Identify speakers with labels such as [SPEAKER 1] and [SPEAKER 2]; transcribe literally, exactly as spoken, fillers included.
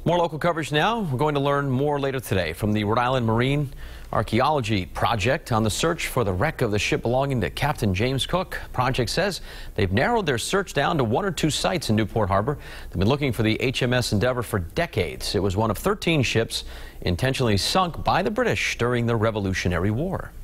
[SPEAKER 1] More local coverage now. We're going to learn more later today from the Rhode Island Marine Archaeology Project on the search for the wreck of the ship belonging to Captain James Cook. Project says they've narrowed their search down to one or two sites in Newport Harbor. They've been looking for the H M S Endeavour for decades. It was one of thirteen ships intentionally sunk by the British during the Revolutionary War.